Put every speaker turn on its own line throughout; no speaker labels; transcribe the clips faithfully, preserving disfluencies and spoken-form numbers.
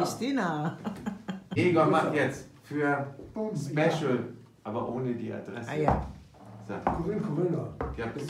Christina.
Egon macht jetzt für Special, aber ohne die Adresse.
Ah ja.
So.
Corinne, Corinne.
Ja, bis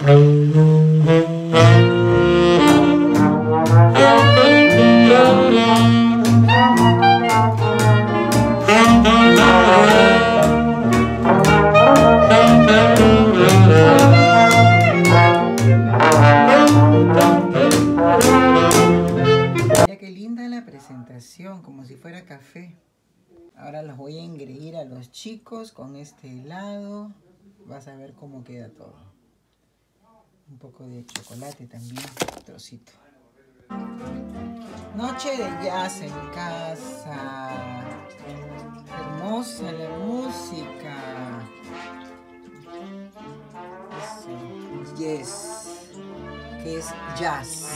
Mira qué linda la presentación, como si fuera café. Ahora los voy a engreír a los chicos con este helado. Vas a ver cómo queda todo. Un poco de chocolate también, trocito. Noche de jazz en casa. Hermosa la música. Eso. Yes. Que es jazz.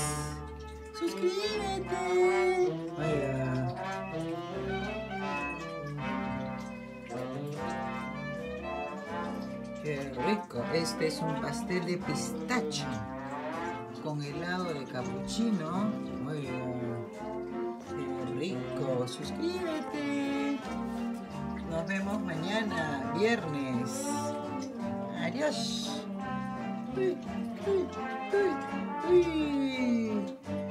Suscríbete. Vaya. Qué rico. Este es un pastel de pistacho con helado de capuchino. Vaya. Qué rico. Suscríbete. Nos vemos mañana, viernes. Adiós. Uy, uy, uy, uy.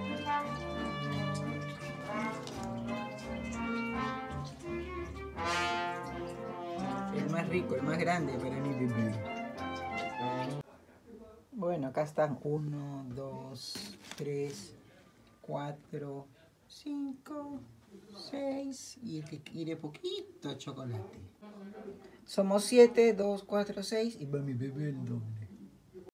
El más rico, el más grande para mi bebé. Bueno, acá están uno, dos, tres, cuatro, cinco, seis y el que quiere poquito chocolate. Somos siete, dos, cuatro, seis y va mi bebé el doble.